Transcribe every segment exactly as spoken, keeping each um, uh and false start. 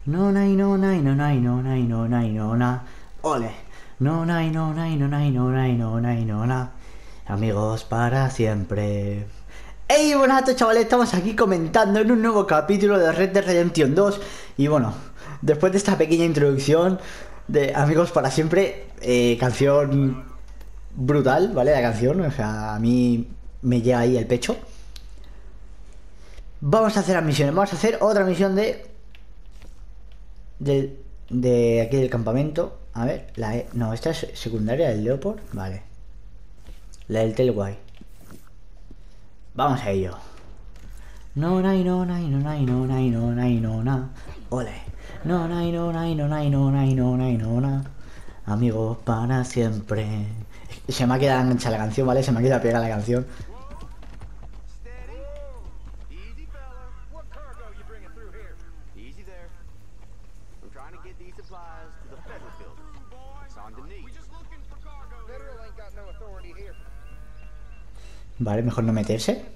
No, nay, no, nay, no, nay, no, nay, no, nay, no, na. Ole. No, nay, no, nay, no, nay, no, nay, no, nay, no, na. Amigos para siempre. ¡Hey! Buenas tardes, chavales. Estamos aquí comentando en un nuevo capítulo de Red Dead Redemption dos. Y bueno, después de esta pequeña introducción de Amigos para siempre, eh, canción brutal, ¿vale? La canción, o sea, a mí me llega ahí el pecho. Vamos a hacer las misiones. Vamos a hacer otra misión de... De, de aquí del campamento. A ver, la E... No, esta es secundaria del Leopard. Vale. La del Telguay. Vamos a ello. No, nay, no, nay, no, nay, no, nay, no, nay, no, na. Ole. No, nay, no, nay, no, nay, no, nay, no, nay, no, na. Amigos para siempre. Se me ha quedado enganchada la canción, ¿vale? Se me ha quedado pegada la canción. Vale, mejor no meterse.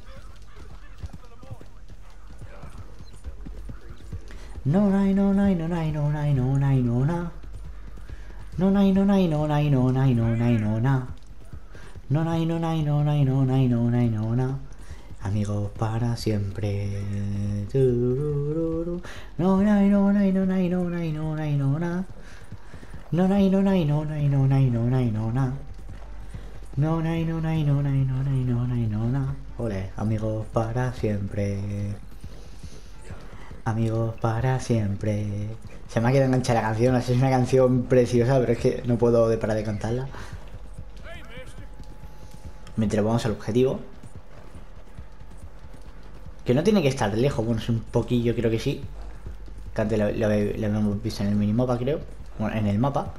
No, nay, no, nay, no, nay, no, nay, no, nay, no, na. No, nay, no, nay, no, nay, no, nay, no, nay, no, na. No, nay, no, nay, no, nay, no, nay, no, nay, no, na. Amigos para siempre. No, nay, no, nay, no, nay, no, nay, no, nay, no, na. No, nay, no, nay, no, nay, no, nay, no, nay, no, na. No, nay, no, nay, no, nay, no, nay, no, nay, no, na. Ole, amigos para siempre. Amigos para siempre. Se me ha quedado enganchada la canción. No sé, es una canción preciosa, pero es que no puedo de parar de cantarla. Mientras vamos al objetivo. Que no tiene que estar lejos. Bueno, es un poquillo, creo que sí. Que antes lo, lo, lo habíamos visto en el minimapa, creo. Bueno, en el mapa.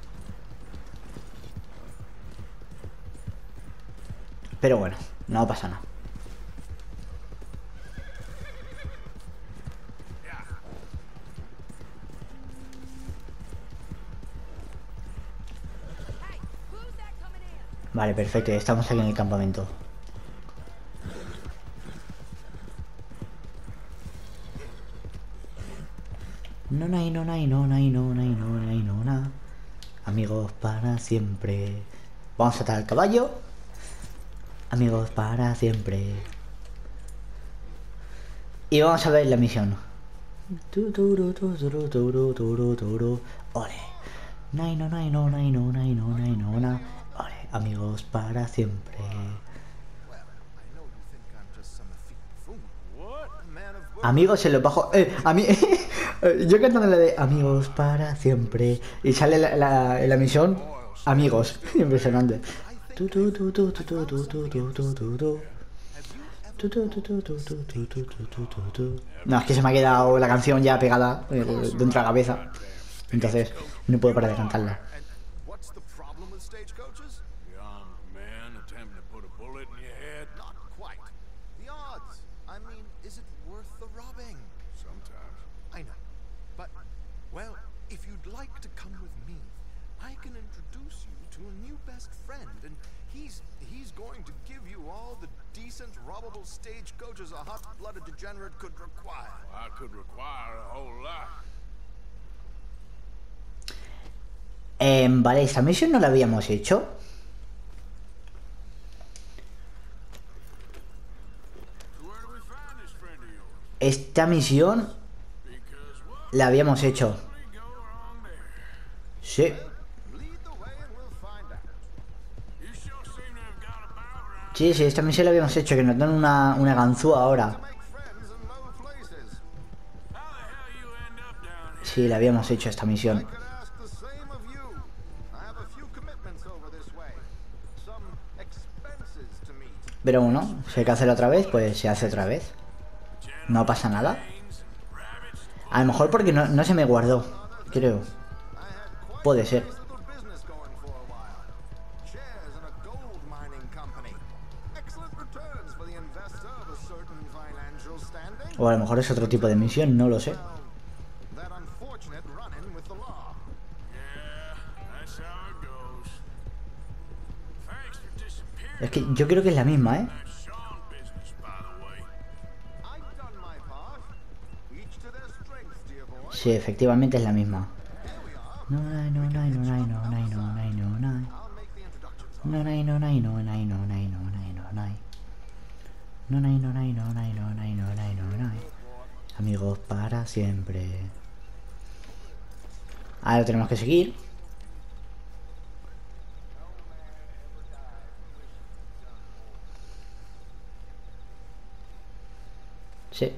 Pero bueno, no pasa nada. Vale, perfecto, estamos aquí en el campamento. No, nay, no, nay, no, nay, no, nay, no, nay, no, na. Amigos para siempre. Vamos a atar al caballo. Amigos para siempre. Y vamos a ver la misión. Ole. Nay, no, nay, no, nay, no, nay, no, nay, no, na. Ole. Amigos para siempre. Amigos en los bajos. Eh, a mí. Yo cantando la de amigos para siempre. Y sale la, la, la misión. Amigos. Impresionante. No, es que se me ha quedado la canción ya pegada eh, dentro de la cabeza. Entonces, no puedo parar de cantarla. Stagecoaches a hot-blooded degenerate could require. Well, I could require a whole lot. Eh, vale, esta misión no la habíamos hecho. Esta misión la habíamos hecho. Sí. Sí, sí, esta misión la habíamos hecho. Que nos dan una, una ganzúa ahora. Sí, la habíamos hecho esta misión. Pero bueno, si hay que hacerlo otra vez, pues se hace otra vez. No pasa nada. A lo mejor porque no, no se me guardó, creo. Puede ser. O a lo mejor es otro tipo de misión, no lo sé. Es que yo creo que es la misma, ¿eh? Sí, efectivamente es la misma. No, no, no, no, no, no, no, no, no, no, no. No, no, no, no, no, no, no, no, no, no, no. No, no, no, no, no, no, no, no, no, no. Amigos para siempre. Ahora lo tenemos que seguir. Sí.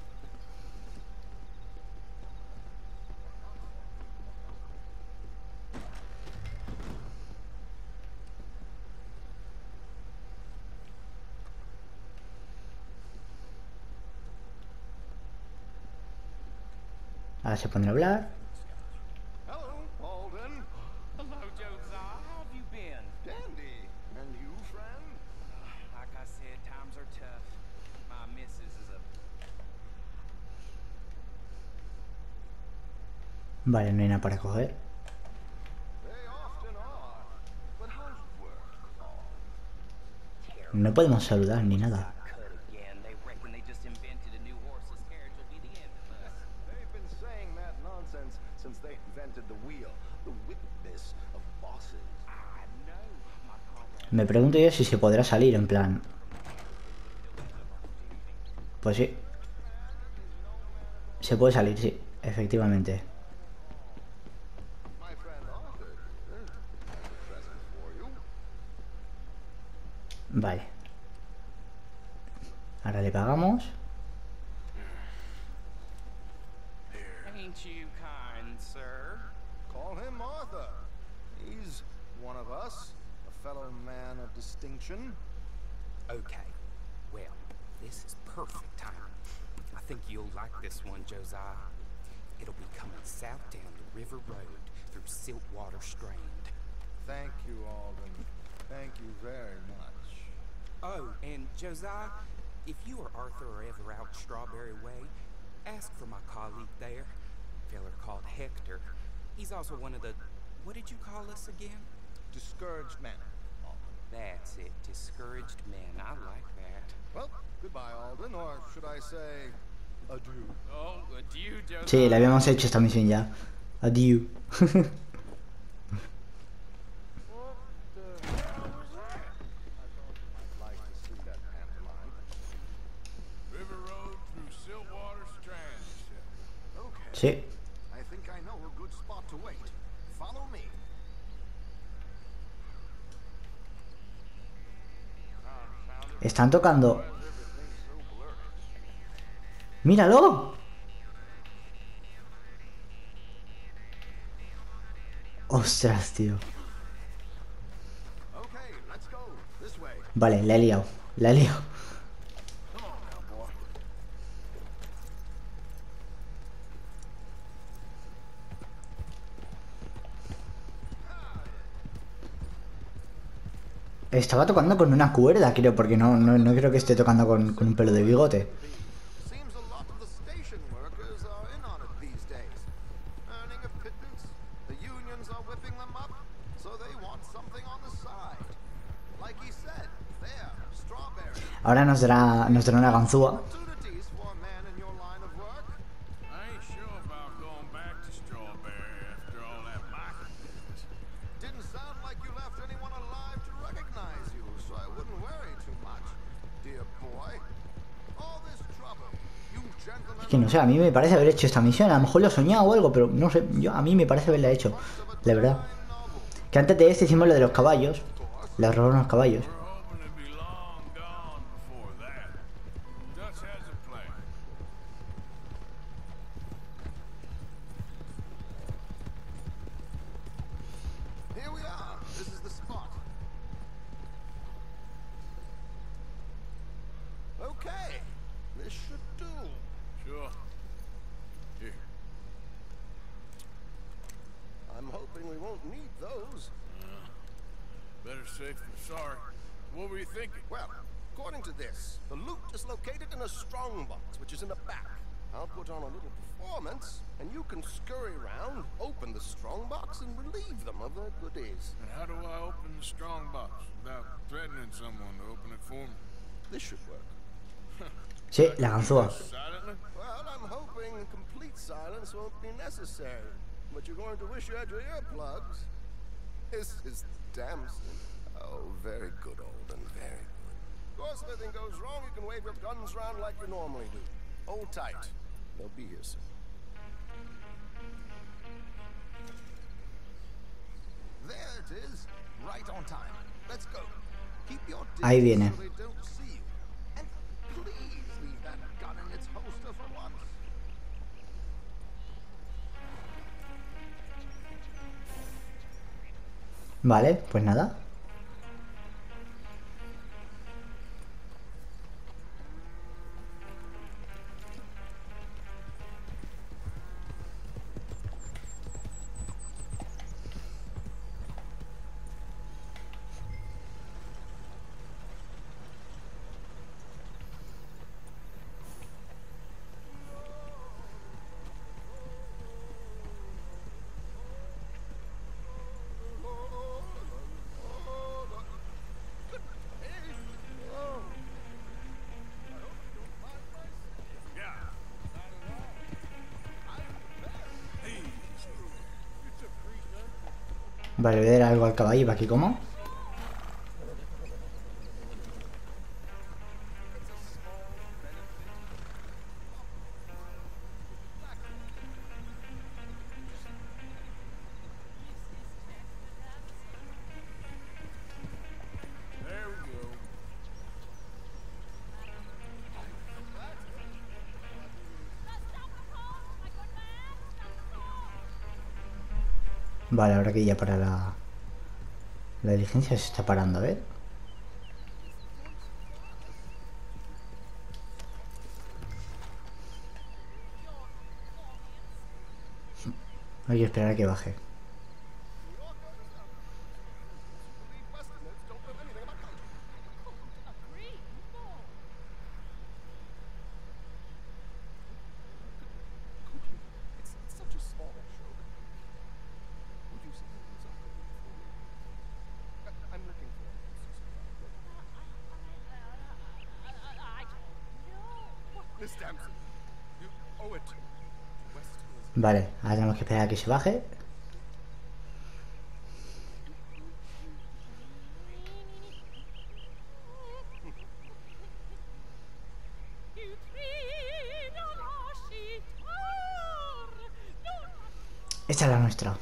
Ahora se pone a hablar. Hello, Alden. Hello, Josiah. How have you been? Dandy. And you, friend? Like I said, times are tough. My missus is a... Vale, no hay nada para coger. They often are. But how's work? No podemos saludar ni nada. cut again. They reckon they just invented a new horseless carriage will be the end of us. They've been saying that nonsense since they invented the wheel. The wickedness of bosses. I know, my comrade. Me pregunto yo si se podrá salir, en plan. Pues sí. Se puede salir, sí, efectivamente. My friend Arthur here has a present for you. Vale. Ahora le pagamos. Ain't you kind, sir? Call him Arthur. He's one of us, a fellow man of distinction. Okay, well, this is perfect timing. I think you'll like this one, Josiah. It'll be coming south down the River Road through Siltwater Strand. Thank you, Alden. Thank you very much. Oh, and Josiah, if you or Arthur are ever out Strawberry Way, ask for my colleague there, a feller called Hector. He's also one of the, what did you call us again? Discouraged men, Alden. That's it, discouraged men. I like that. Well, goodbye, Alden, or should I say, adieu. Oh, adieu, Josiah. Sí, le habíamos hecho esta misión ya. Adiós. What the hell was that? I thought you might like to see that pantomime. River Road through Siltwater Strand, you said. Okay. Sí. I think I know a good spot to wait. Follow me. Están tocando. Everything's so blurry. ¡Míralo! Ostras, tío. Okay, let's go. This way. Vale, la he liado. La he liado. Come on now, boy. Estaba tocando con una cuerda, creo, porque no, no, no creo que esté tocando con, con un pelo de bigote. Seems a lot of the station workers are in on it these days. Earning a pittance. The unions are whipping them up, so they want something on the side. Like he said, there, Strawberry. Ahora nos dará, nos dará una ganzúa. Opportunities for a man in your line of work. I ain't sure about going back to Strawberry after all that Michael business. Didn't sound like you left anyone alive to recognize you, so I wouldn't worry too much, dear boy. All this trouble, you gentlemen. Es que no sé, a mí me parece haber hecho esta misión. A lo mejor lo he soñado o algo, pero no sé. Yo, a mí me parece haberla hecho, la verdad. Que antes de este hicimos lo de los caballos. Le robaron los caballos. We're hoping to be long gone before that. Dutch has a plan. Here we are. This is the spot. Okay, this should do. Sure. Here. I'm hoping we won't need those. Better safe than sorry. What were you thinking? Well, according to this, the loot is located in a strongbox, which is in the back. I'll put on a little performance, and you can scurry around, open the strongbox, and relieve them of their goodies. And how do I open the strong box without threatening someone to open it for me? This should work. Sí, la ganzúa. Silently? Well, I'm hoping complete silence won't be necessary. But you're going to wish you had your earplugs. This is Damson. Oh, very good, Alden, very good. Of course, if anything goes wrong, you can wave your guns around like you normally do. Hold tight. They'll be here soon. There it is. Right on time. Let's go. Keep your Ahí distance viene. so they don't see you. And please leave that gun in its holster for once. Vale, pues nada. Vale, voy a dar algo al caballo para que coma. There we go. Vale, ahora que ya para la... La diligencia se está parando, a ver. Hay que esperar a que baje. It's such a small joke. Would you say it was okay for you? I- I'm looking for a Miss Damson, you owe it to West Hills. Vale, ahora tenemos que esperar a que se baje. Esta es la nuestra.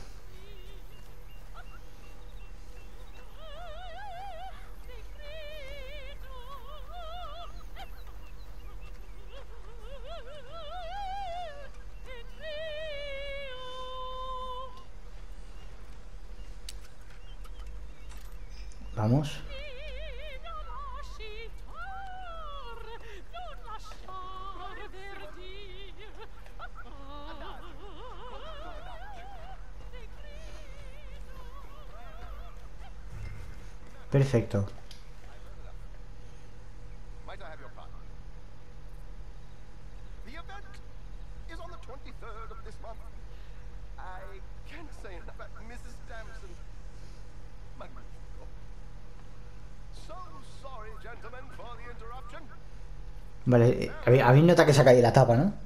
Vamos. Perfecto. Might I have your pardon? The event is on the twenty-third of this month. I can't say enough about Missus Damson. Magnifico. So sorry, gentlemen, for the interruption. Vale, eh, habéis habéis notado que se ha caído la tapa, ¿no?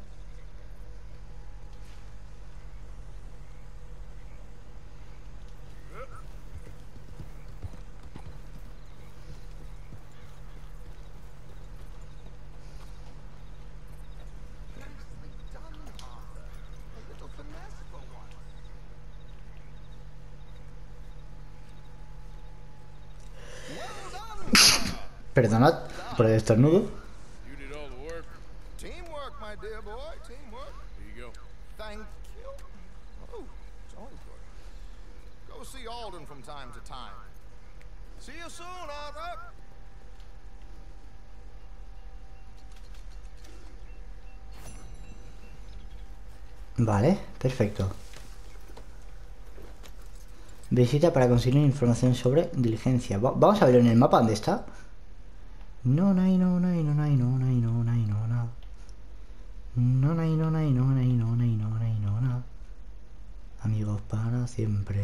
Nicely done, Arthur. A little finesse for once. Well done, sir. Perdonad por el estornudo. You did all the work. Teamwork, my dear boy. Teamwork. Here you go. Thank you. Oh, jolly good. Go see Alden from time to time. See you soon, Arthur. Vale, perfecto. Visita para conseguir información sobre diligencia. Va- vamos a ver en el mapa dónde está. No, no, no, no, no, no, no, no, no, no, no, no. No, no, no, no, no, no, no, no, no, no, no. Amigos para siempre.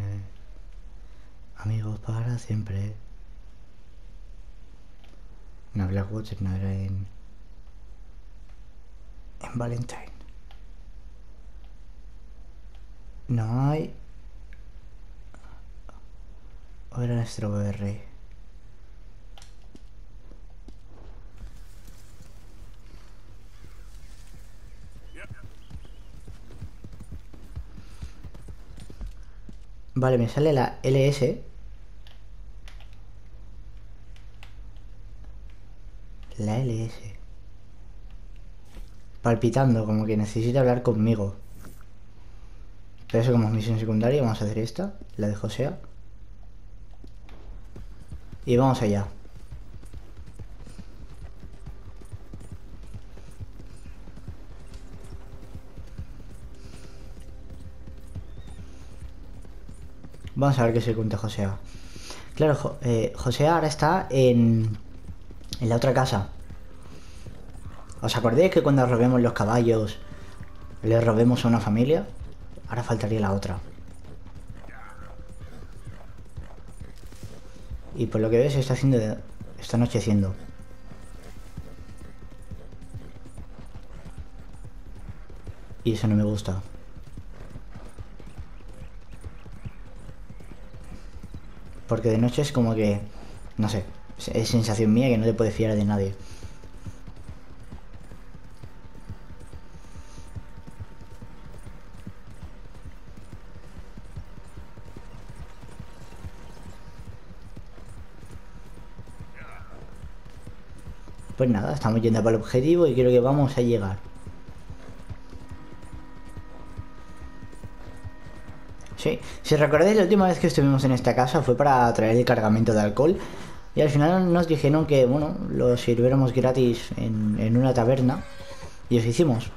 Amigos para siempre. No, Blackwater no era en... En Valentine. No hay... Ahora en Strawberry. Vale, me sale la L S. La L S. Palpitando, como que necesita hablar conmigo. Pero eso como es misión secundaria, vamos a hacer esta, la de Josea. Y vamos allá. Vamos a ver qué se cuenta Josea. Claro, jo eh, Josea ahora está en, en la otra casa. ¿Os acordáis que cuando robemos los caballos le robemos a una familia? Ahora faltaría la otra. Y por lo que veo se está haciendo de... está anocheciendo. Y eso no me gusta. Porque de noche es como que... no sé. Es sensación mía que no te puedes fiar de nadie. Pues nada, estamos yendo para el objetivo y creo que vamos a llegar. Sí, si recordáis, la última vez que estuvimos en esta casa fue para traer el cargamento de alcohol. Y al final nos dijeron que, bueno, lo sirviéramos gratis en, en una taberna. Y eso hicimos.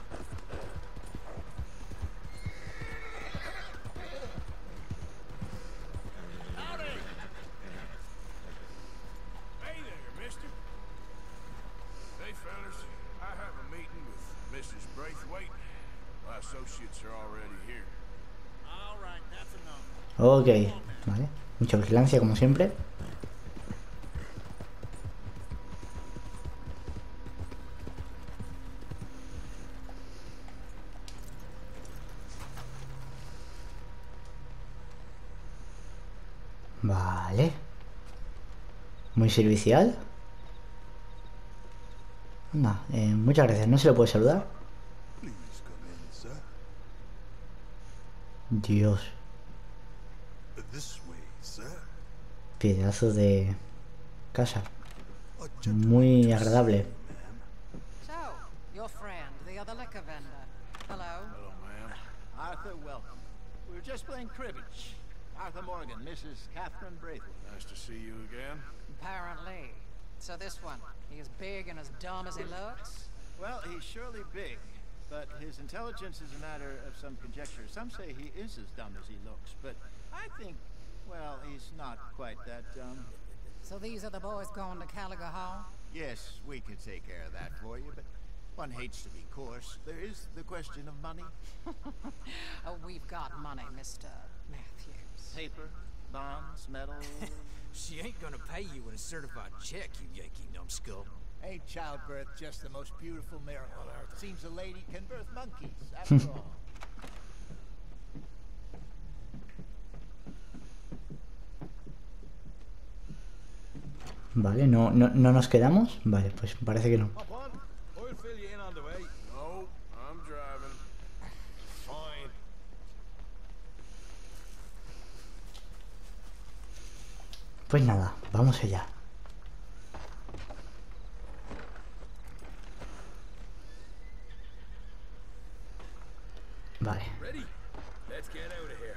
Hey there, mister. Hey, fellas. I have a meeting with Missus Braithwaite. My associates are already here. All right, that's enough. Ok, vale. Mucha vigilancia como siempre. Vale. Muy servicial. Anda, eh, muchas gracias. ¿No se lo puede saludar? Please come in, sir. Dios. This way, sir. Pedazo de casa. A gentleman Muy to agradable. see you, ma'am. So, your friend, the other liquor vendor. Hello. Hello, ma'am. Arthur, welcome. We were just playing cribbage. Arthur Morgan, Missus Catherine Braithwaite. Nice to see you again. Apparently. So this one, he is big and as dumb as he looks? Well, he's surely big, but his intelligence is a matter of some conjecture. Some say he is as dumb as he looks, but I think, well, he's not quite that dumb. So these are the boys going to Caliga Hall? Yes, we could take care of that for you, but one hates to be coarse. There is the question of money. Oh, we've got money, Mister Matthews. Paper, bonds, metal. She ain't gonna pay you with a certified check, you Yankee numbskull. Ain't childbirth just the most beautiful miracle on earth? Seems a lady can birth monkeys, after all. Vale, no, no, no nos quedamos. Vale, pues parece que no. Hop on. I'll fill you in on the way. No, I'm driving. Fine. Pues nada, vamos allá. Vale. Ready? Let's get out of here.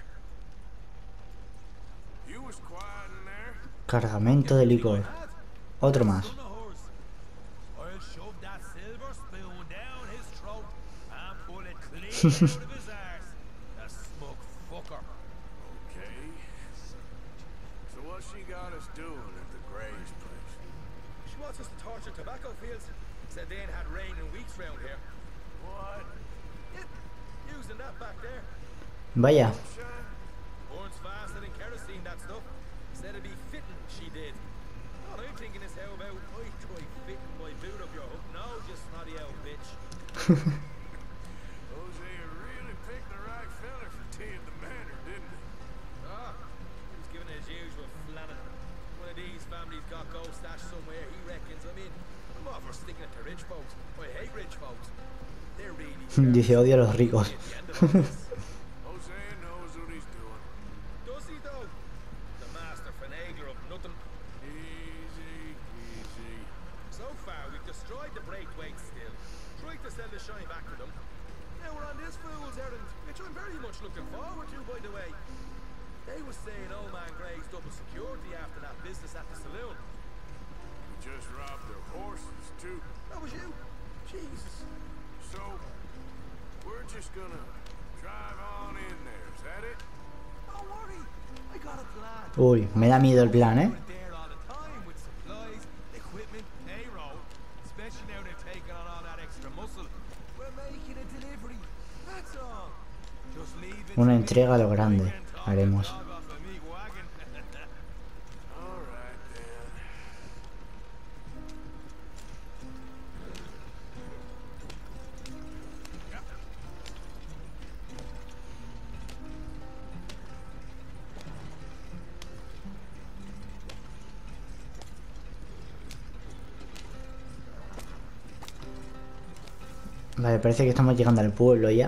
You was quiet in there. Cargamento de licor. Otro más. I'll shove that silver spoon down his throat and pull it clean out of his arse. The smug fucker. Okay. So what she got us doing at the Gray's place? She wants us to torture tobacco fields. Said they ain't had rain in weeks round here. What? Yeah, using that back there. Vaya. Shine? Burns faster than kerosene, that stuff. Said it'd be fitting, she did. All I'm thinking is how about I try fitting my boot up your hook now, just snotty old bitch. got gold stashed somewhere, he reckons. I mean, I'm all for sticking it to rich folks. I hate rich folks. They're really Dice odio a los ricos. Jose knows what he's doing. Does he though? The master finagler of nothing. Easy, easy. So far, we've destroyed the Braithwaite still. Tried to sell the shine back to them. Now we're on this fool's errand, which I'm very much looking forward to, by the way. They were saying old man Gray's double security after that business at the saloon. We just robbed their horses, too. That was you? Jesus. So, we're just gonna drive on in there, is that it? Don't worry, I got a plan. Uy, me da miedo el plan, eh. We're there all the time with supplies, equipment, payroll. Especially now they're taking on all that extra muscle. We're making a delivery, that's all. Just leave it Una to me. entrega a lo grande haremos. All right, then. Vale, parece que estamos llegando al pueblo ya.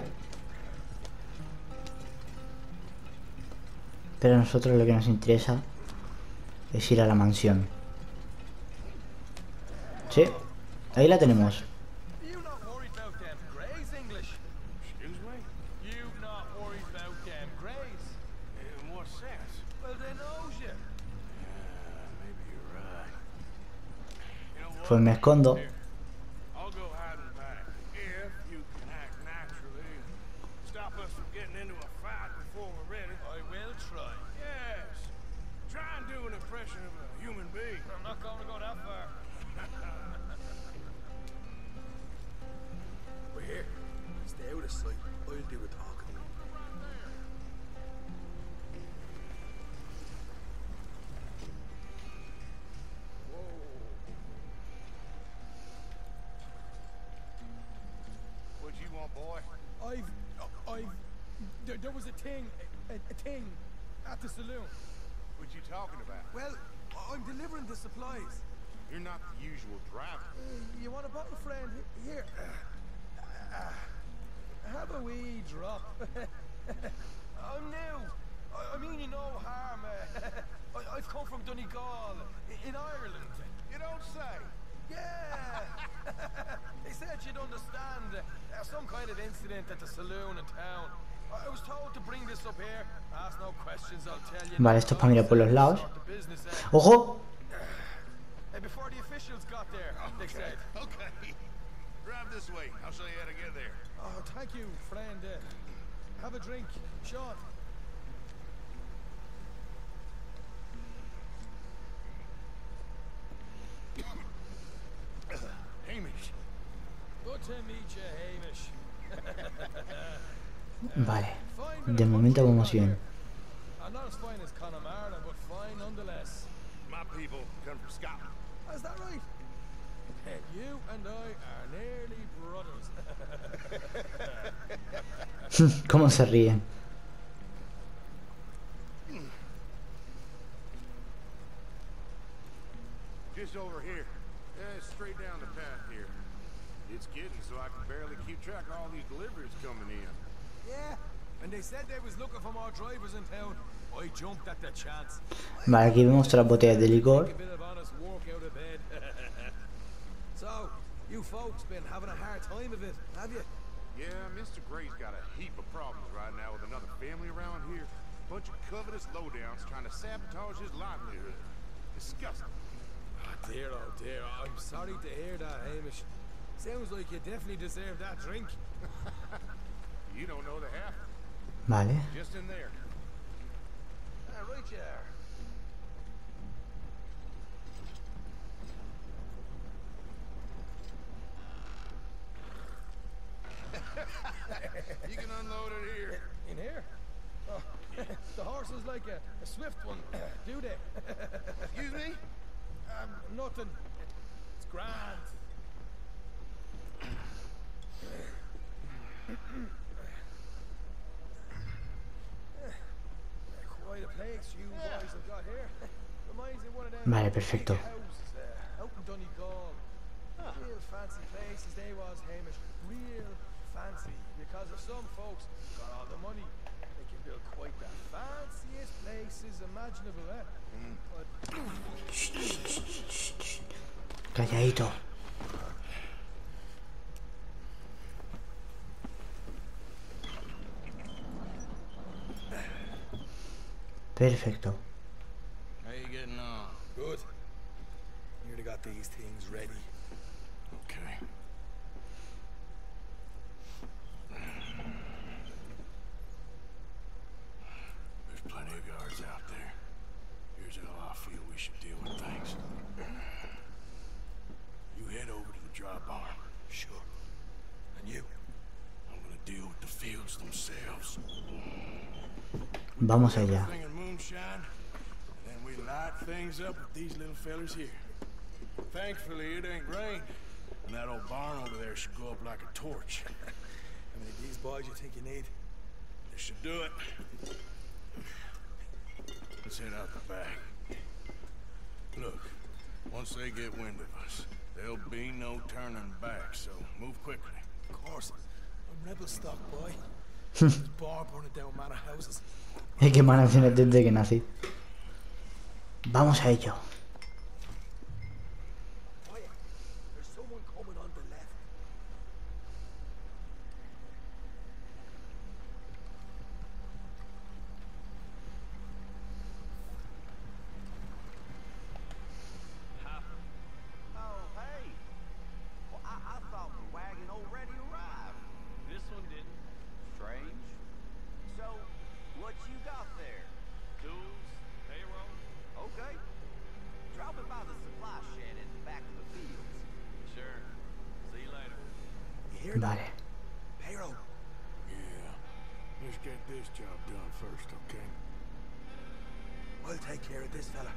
Pero a nosotros lo que nos interesa es ir a la mansión. Sí, ahí la tenemos. You not worried about them Greys, English? Excuse me? You not worried about them Greys? In what sense? Well, they knows you. Yeah, maybe you're right. You know what? Pues me escondo. I'll go hiding back. If you can act naturally and stop us from getting into a fight before we're ready. I will try. Yes. Try and do an impression of a human being. I'm not going to go that far. We're here. Stay out of sight. I'll do the talking. What you want, boy? I've, I've, there, there was a thing, a, a thing, at the saloon. What you talking about? Well, I'm delivering the supplies. You're not the usual driver. Uh, you want a bottle, friend? Here. Uh, have a wee drop. I'm new. I, I mean you no harm. Uh, I, I've come from Donegal, i- in Ireland. You don't say. Yeah. They said you'd understand. Uh, some kind of incident at the saloon in town. I I was told to bring this up here. Ask no questions, I'll tell you. Vale, esto es para mirar por los lados. Sort the business out. ¡Ojo! Uh, before the officials got there, they said. Okay. Drive this way. I'll show you how to get there. Oh, thank you, friend. Uh, have a drink, Sean. Hamish. Good to meet you, Hamish. Vale, Fine bit de of momento country vamos around bien. here. I'm not as fine as Connemara, but fine nonetheless. My people come from Scotland. Is that right? And you and I are nearly brothers. ¿Cómo se ríen? Just over here. Yeah, straight down the path here. It's getting so I can barely keep track of all these deliveries coming in. Yeah, and they said they was looking for more drivers in town. I jumped at the chance. Vale, aquí vemos otras botellas de licor. Take a bit of honest work out of bed. So, you folks been having a hard time of it, have you? Yeah, Mister Gray's got a heap of problems right now with another family around here. Bunch of covetous lowdowns trying to sabotage his livelihood. Disgusting. Oh dear, oh dear. I'm sorry to hear that, Hamish. Sounds like you definitely deserve that drink. You don't know the half. Vale. Just in there. Ah, right you are. You can unload it here. In here? Oh, the horse is like a, a swift one, do they? Excuse me? Um, nothing. It's grand. Quite a place you boys have got here. Reminds me of one of them Vale, perfecto. big houses Donegal. Real fancy places they was, Hamish. Real fancy. Because if some folks got all the money, they can build quite the fanciest places imaginable, eh? But Calladito. Perfecto. How you getting on? good. Nearly got these things ready. Okay. There's plenty of guards out there. Here's how I feel we should deal with things. You head over to the dry barn. Sure. And you? I'm gonna deal with the fields themselves. Vamos allá. Everything in moonshine, and then we light things up with these little fellers here. Thankfully, it ain't rained, and that old barn over there should go up like a torch. How many of these boys you think you need? This should do it. Let's head out the back. Look, once they get wind of us, there'll be no turning back, so move quickly. Of course. I'm rebel stock, boy. This bar burning down manor houses. Es que mansiones desde que nací. Vamos a ello. Quiet. There's someone coming on the left. Oh, hey. Well, I, I thought the wagon already arrived. This one didn't. Strange. So, what you got there? Tools, payroll. Okay. Drop it by the supply shed at the back of the fields. Sure. See you later. You hear that? Vale. Payroll. Yeah. Let's get this job done first, okay? I'll take care of this fella.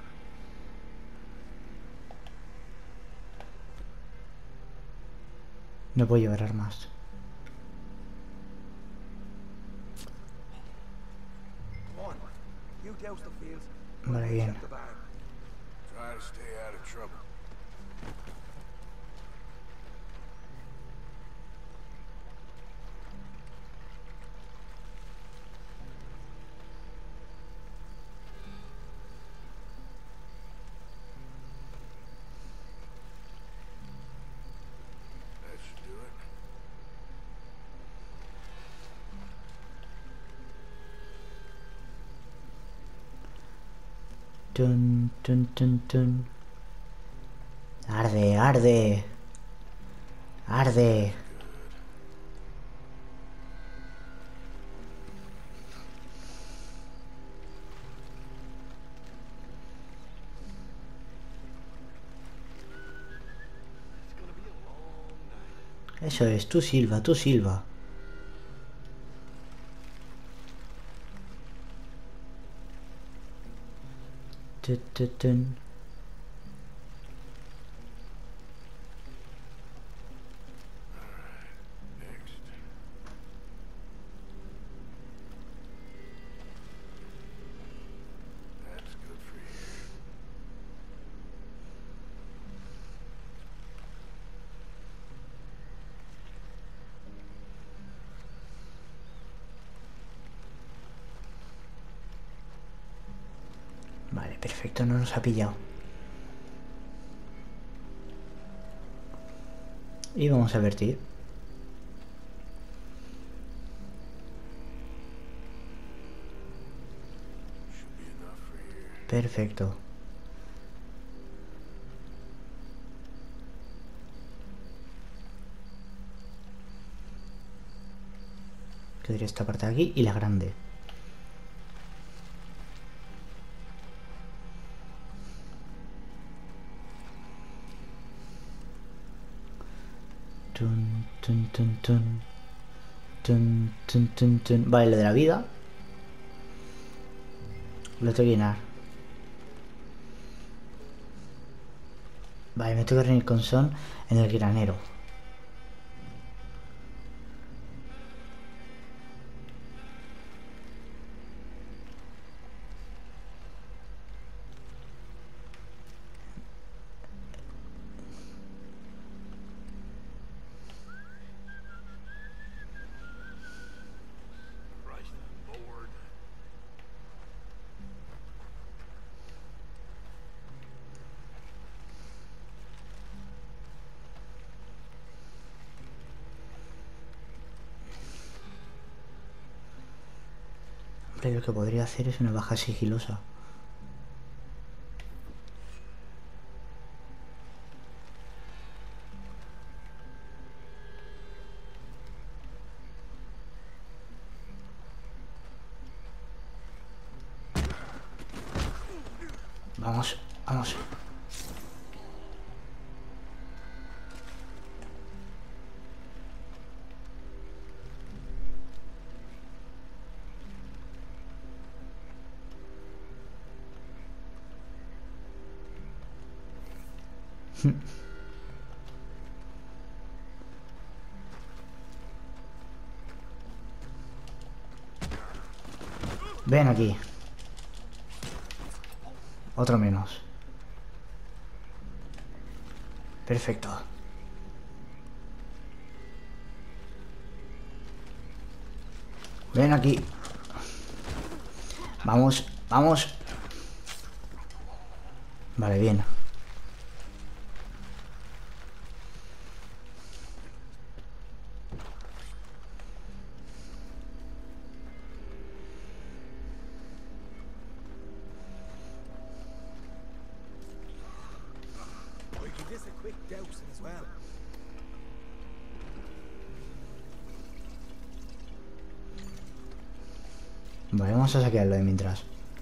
No puedo llevar armas. Come on. You douse the fields. Vale, I'll bien. check the barn. Try to stay out of trouble. That should do it. Tun, tun, tun, tun. Arde, arde. Arde. Eso es, tú silba, tú silba. Tun, tun, tun. Next. That's good for here. Vale, perfecto, no nos ha pillado. Y vamos a vertir. Should be enough for here. Perfecto. Quedaría esta parte de aquí y la grande. Tun, tun, tun, tun. Tun, tun, tun, tun. Vale, lo de la vida lo tengo que llenar. Vale, me tengo que reunir con Son en el granero. Vale, lo que podría hacer es una baja sigilosa. Vamos, vamos. Ven aquí. Otro menos. Perfecto. Ven aquí. Vamos, vamos. Vale, bien. We can just a quick dousing as well. Vale, vamos a saquearlo de mientras.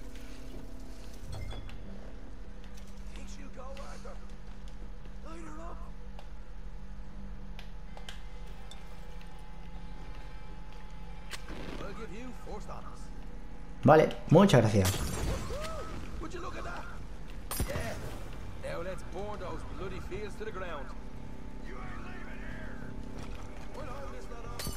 Think she'll go, Arthur? Line her up. I'll give you first honors. Vale, muchas gracias. Would you look at that? Yeah. Now let's burn those bloody fields to the ground. You ain't leaving here. We'll hold this lot up.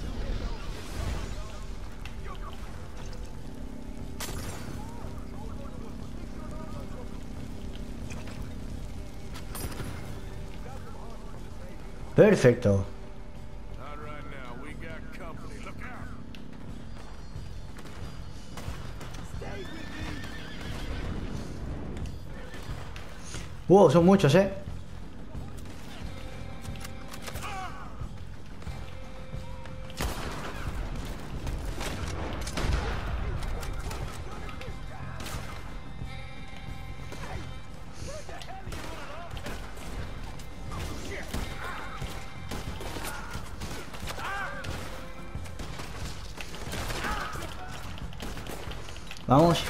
Perfecto. Not right now. We got company. Look out. Stay with me. Wow, son muchos, eh. Vamos.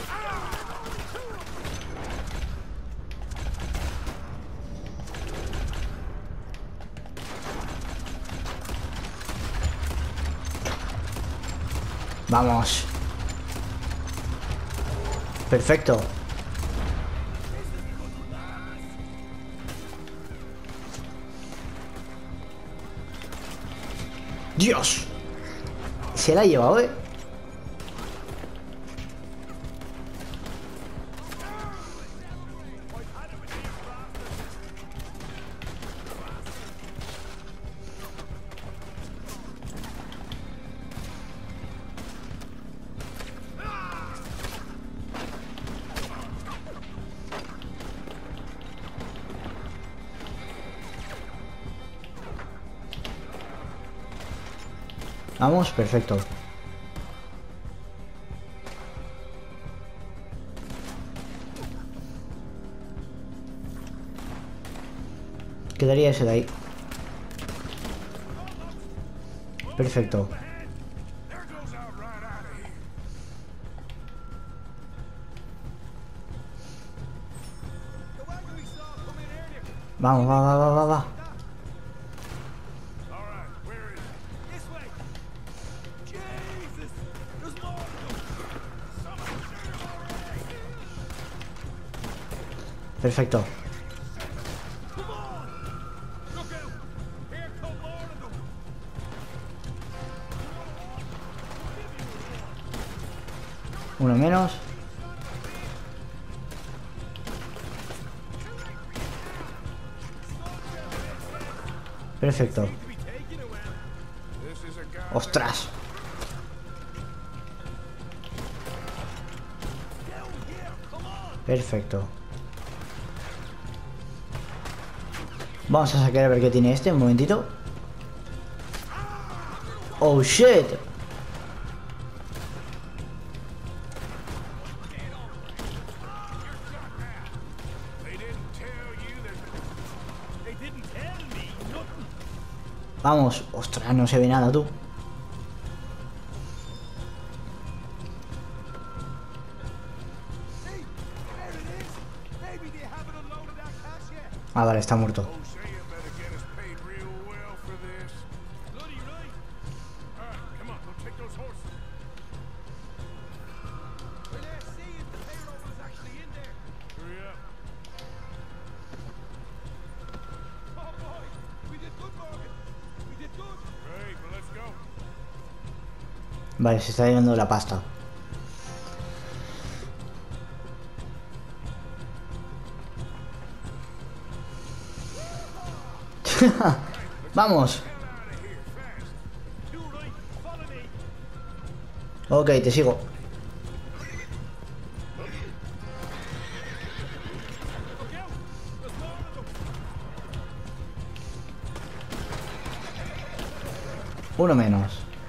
Vamos. Perfecto. Dios. Se la ha llevado, eh. Vamos, perfecto. Quedaría ese de ahí. Perfecto. There goes out right out of here. The wagon we saw come in earlier. Vamos, va, va, va, va, va. All right, where is it? This way. Jesus! There's more of them. Someone shoot him already. Perfecto. Come on! Look out! Here come more of them. Uno menos. Perfecto. To be taken away. This is a guy. Ostras. Down here. Come on! Perfecto. Vamos a sacar a ver qué tiene este, un momentito. Oh shit. Vamos. Ostras, no se ve nada, tú. Ah, vale, está muerto. Hosea better get us paid real well for this. Bloody right. All right, come on, we'll take those horses. Well, let's see if the payroll is actually in there. Hurry up. Oh boy, we did good, Morgan. We did good. Great, well, let's go. Vale, se está llevando la pasta. Vamos. You right, follow me. Ok, te sigo. Look out. There's more of them. Uno menos.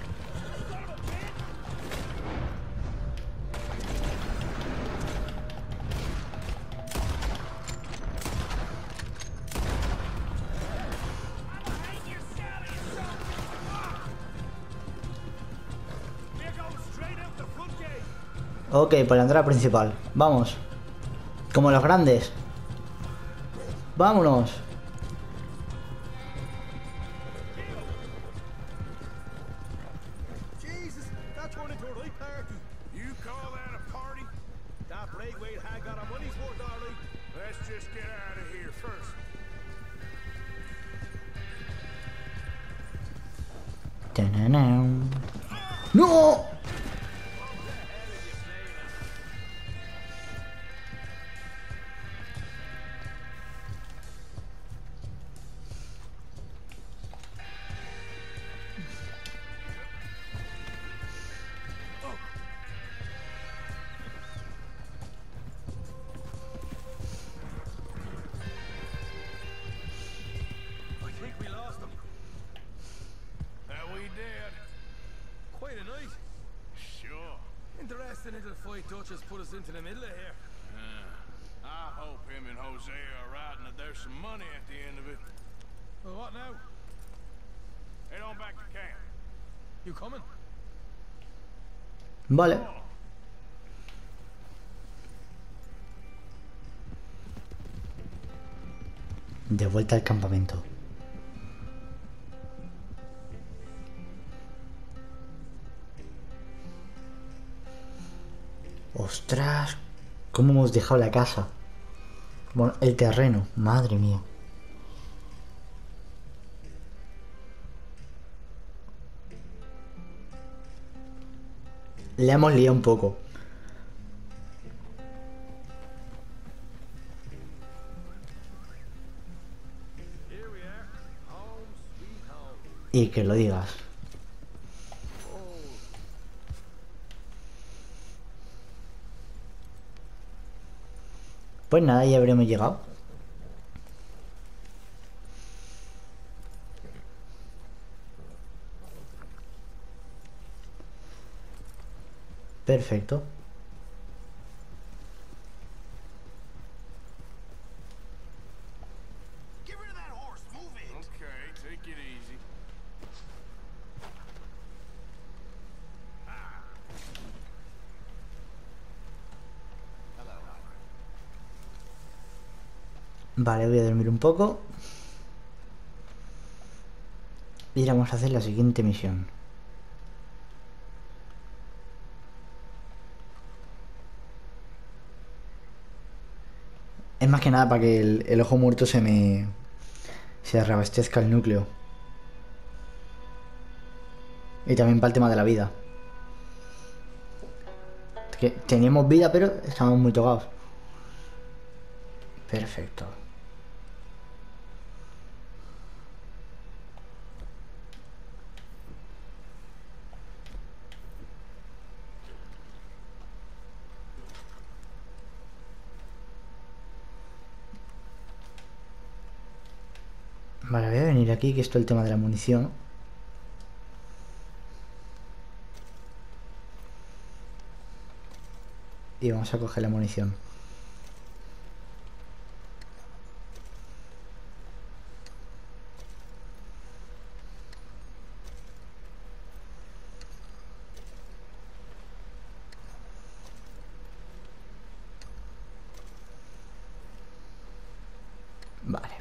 We're going straight out the front gate. Ok, por la entrada principal. Vamos. Como los grandes. Vámonos. Jesus, that turned into a right party. You call that a party? That Braithwaite had got our money's worth, all right. Let's just get out of here first. Tananam. ¡No! I think we lost them. That we did. Quite a night. Sure. Interesting little fight Dutch has put us into the middle of here. Uh, I hope him and Hosea are right and that there's some money at the end of it. Well, what now? Head on back to camp. You coming? Vale. De vuelta al campamento. Ostras, ¿cómo hemos dejado la casa? Bueno, el terreno, madre mía. Le hemos liado un poco. Here we are. Home, sweet home. Y que lo digas. Pues nada, ya habremos llegado. Perfecto. Get rid of that horse. Move it. Okay, take it easy. Vale, voy a dormir un poco. Y ahora vamos a hacer la siguiente misión. Es más que nada para que el, el ojo muerto se me... se reabastezca el núcleo. Y también para el tema de la vida. Que teníamos vida, pero estábamos muy tocados. Perfecto. Vale, voy a venir aquí, que esto es el tema de la munición. Y vamos a coger la munición.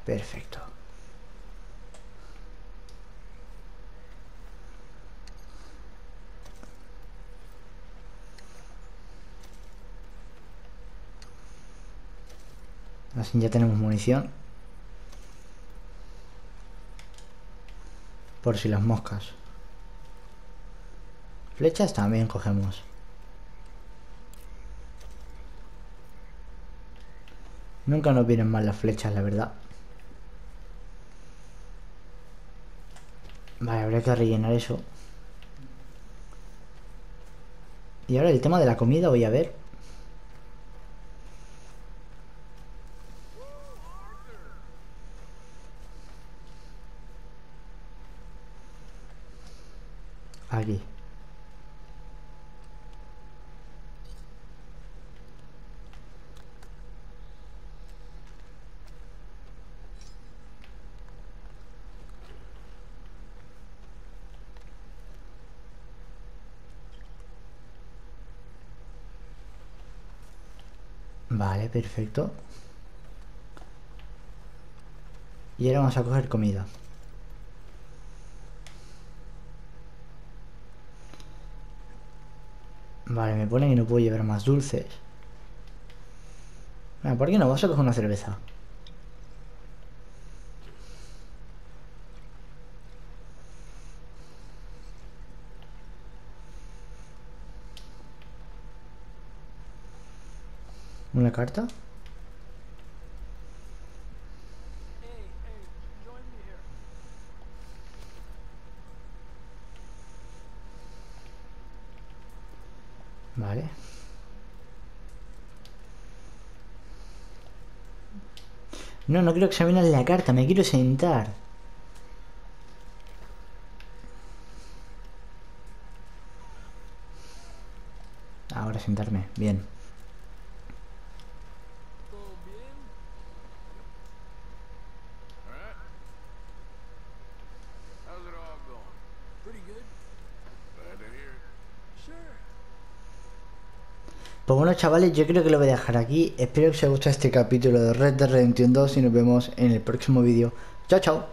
perfecto. Así ya tenemos munición. Por si las moscas. Flechas también cogemos. Nunca nos vienen mal las flechas, la verdad. Vale, habría que rellenar eso. Y ahora el tema de la comida, voy a ver. Aquí. Vale, perfecto. Y ahora vamos a coger comida. Vale, me pone que no puedo llevar más dulces. Bueno, ¿por qué no? Vamos a coger una cerveza. ¿Una carta? Vale. No, no quiero examinar la carta, me quiero sentar. Ahora sentarme, bien. Pues bueno, chavales, yo creo que lo voy a dejar aquí. Espero que os haya gustado este capítulo de Red Dead Redemption dos y nos vemos en el próximo vídeo. Chao, chao.